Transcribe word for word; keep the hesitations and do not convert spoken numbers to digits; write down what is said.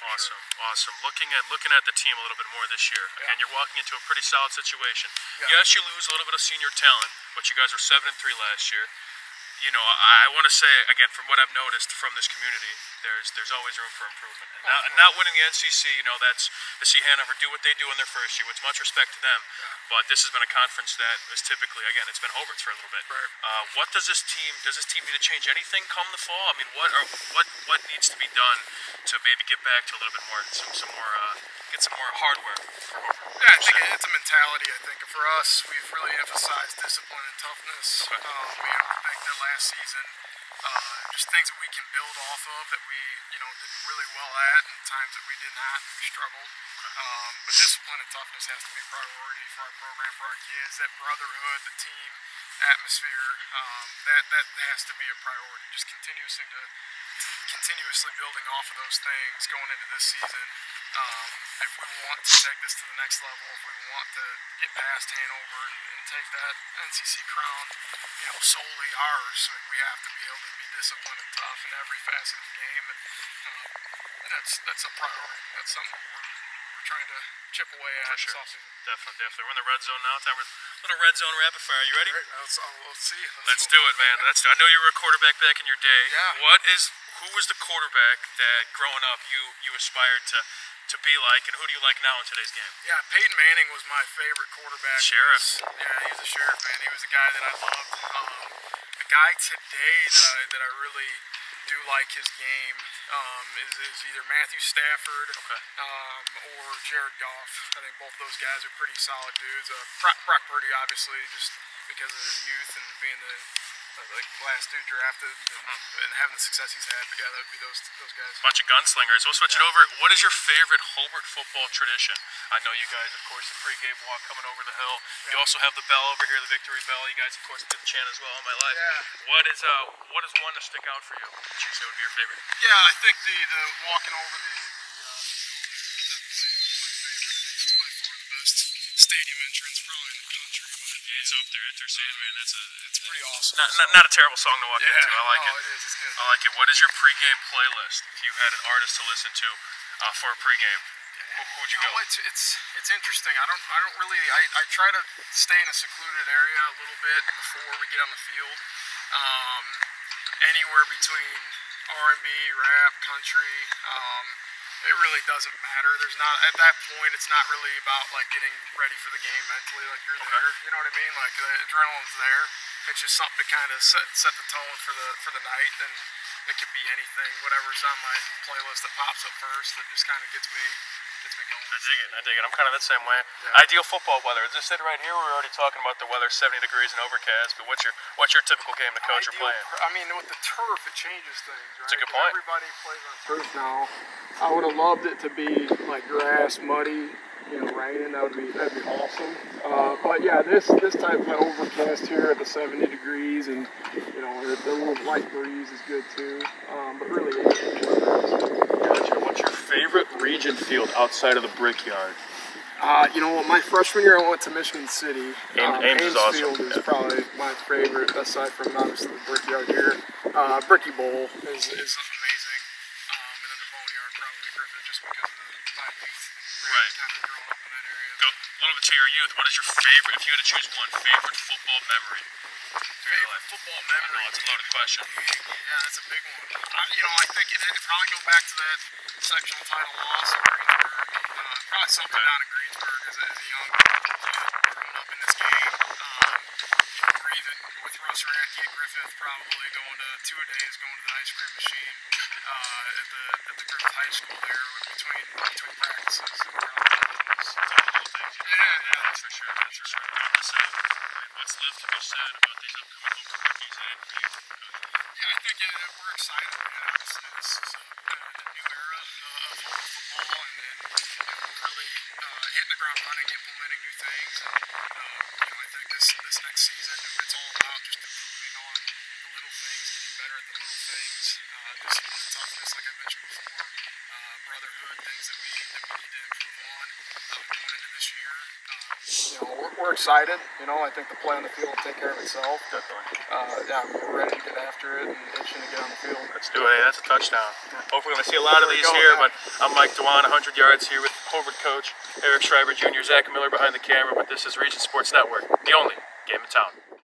for Awesome, sure. awesome. Looking at looking at the team a little bit more this year. Again, Yeah. you're walking into a pretty solid situation. Yeah. Yes, you lose a little bit of senior talent, but you guys were seven and three last year. You know, I, I want to say again, from what I've noticed from this community, there's there's always room for improvement. And not, not winning the N C C, you know, that's to see Hanover do what they do in their first year. With much respect to them, but this has been a conference that is typically, again, it's been Hobart's for a little bit. Right. Uh, what does this team does this team need to change anything come the fall? I mean, what are what what needs to be done to maybe get back to a little bit more some some more uh, get some more hardware for Hobart? Yeah, I think it's a mentality. I think for us, we've really emphasized discipline and toughness. Okay. Um, we, I think that last season, uh, just things that we can build off of that we, you know, did really well at, and times that we did not and we struggled. Um, but discipline and toughness has to be a priority for our program, for our kids. That brotherhood, the team atmosphere, um, that that has to be a priority. Just continuously to, to continuously building off of those things going into this season. Um, if we want to take this to the next level, if we want to get past Hanover and, and take that N C C crown, you know, solely ours, so we have to be able to be disciplined and tough in every facet of the game, and um, that's that's a priority. That's something we're, we're trying to chip away at this sure. offseason. Definitely, definitely. We're in the red zone now. Time for a little red zone rapid fire. Are you ready? All right, let's, uh, let's see. Let's do it, man. Let's do it. I know you were a quarterback back in your day. Yeah. What is who was the quarterback that growing up you you aspired to to be like, and who do you like now in today's game? Yeah, Peyton Manning was my favorite quarterback. Sheriff. He was, yeah, he was a sheriff, man. He was a guy that I loved. Um, a guy today that I, that I really do like his game um, is, is either Matthew Stafford Okay. um, or Jared Goff. I think both those guys are pretty solid dudes. Uh, Brock, Brock Purdy, obviously, just because of his youth and being the uh, like last dude drafted and, Mm-hmm. and having the success he's had. But yeah, that would be those those guys. Bunch of gunslingers. We'll switch it Yeah. over. What is your favorite Hobart football tradition? I know you guys, of course, the pregame walk coming over the hill. You Yeah. also have the bell over here, the victory bell. You guys, of course, did the chant as well all my life. Yeah. What is uh what is one to stick out for you? What you say would be your favorite? Yeah, I think the, the walking over the, the, uh, the hill there, that's my, my favorite. It's by far the best stadium entrance probably in the country. But It's up there, Enter Sandman. That's a it's pretty awesome. not, not, not a terrible song to walk yeah, into. I like oh, it. it is. It's good. I like it. What is your pregame playlist? If you had an artist to listen to uh, for a pregame, who, who would you You go? know, it's, it's it's interesting. I don't I don't really I, I try to stay in a secluded area a little bit before we get on the field. Um, anywhere between R and B, rap, country. Um, it really doesn't matter. There's not at that point. It's not really about like getting ready for the game mentally. Like you're there. You know what I mean? Like the adrenaline's there. It's just something to kind of set set the tone for the for the night, and it can be anything, whatever's on my playlist that pops up first. That just kind of gets me gets me going. I dig it. I dig it. I'm kind of the same way. Yeah. Ideal football weather. Is this it right here? We're already talking about the weather, seventy degrees and overcast. But what's your what's your typical game the coach are Ideal playing? per- I mean, with the turf, it changes things, right? That's a good 'Cause point. Everybody plays on turf now. I would have loved it to be like grass, muddy, you know, raining. That would be that'd be awesome. Uh, but yeah, this this type of overcast here at the seventy degrees, and you know, the, the little light breeze is good too. Um, but really, Gotcha. What's your favorite region field outside of the Brickyard? Uh, you know what? My freshman year, I went to Michigan City. Ames- um, Ames is awesome. Field is Yeah. probably my favorite, aside from obviously the Brickyard here. Uh, Bricky Bowl is, is amazing. Um, and then the Boneyard, probably Griffith, just because of the, my youth. Right. Kind of growing up in that area. Go a little bit to your youth. What is your favorite? If you had to choose one favorite football memory. Favorite football I memory? know it's a loaded question. Yeah, that's a big one. I, you know, I think it would probably go back to that sectional title loss in Greensburg. Uh, probably something down in Greensburg as a, as a young kid growing up in this game. Um, you know, or even with Russ Ranke at Griffith, probably going to two-a-days, going to the ice cream machine uh, at the at the Griffith High School there between between practices. And probably those. Yeah, yeah, that's for sure. That's for sure. What's left to be said about these upcoming Hobart rookies and for you? Yeah, I think uh, we're excited. Man. Obviously, this is a, a new era uh, of football, and, and you know, we're really uh, hitting the ground running, implementing new things. And, uh, you know, I think this this next season, it's all about just improving on the little things, getting better at the little things. Uh, discipline, toughness, like I mentioned before, uh, brotherhood, things that we that we need to improve on uh, going into this year. Uh, you know, we're, we're excited. You know, I think the play on the field will take care of itself. Definitely. Uh, yeah, we're ready to get after it and itching to get on the field. Let's do it. Hey, that's a touchdown. Hopefully, we're going to see a lot of There we these go, here. yeah. But I'm Mike Dewan, one hundred yards here with Hobart coach Eric Schreiber Junior Zach Miller behind the camera. But this is Region Sports Network, the only game in town.